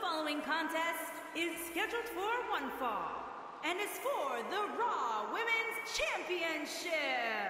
following contest is scheduled for one fall and is for the Raw Women's Championship.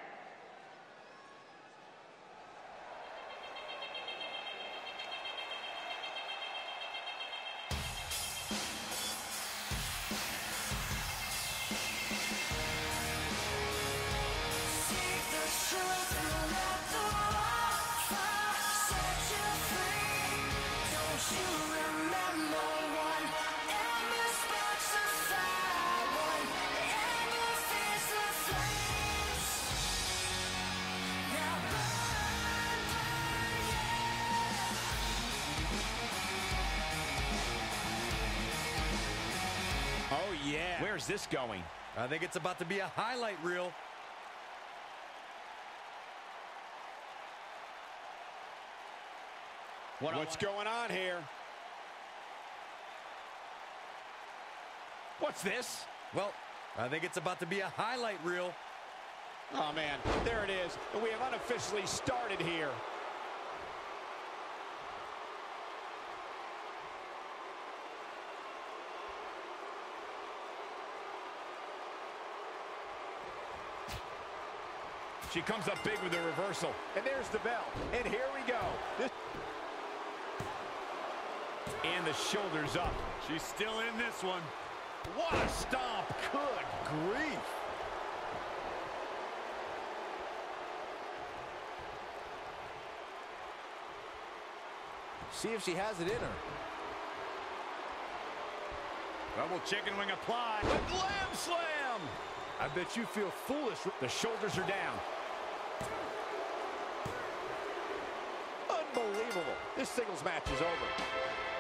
Oh, yeah. Where's this going? I think it's about to be a highlight reel. What's going on here? What's this? Well, I think it's about to be a highlight reel. Oh, man, there it is. We have unofficially started here. She comes up big with the reversal. And there's the bell. And here we go. And the shoulders up. She's still in this one. What a stomp. Good grief. See if she has it in her. Double chicken wing applied. A glam slam. I bet you feel foolish. The shoulders are down. Unbelievable. This singles match is over.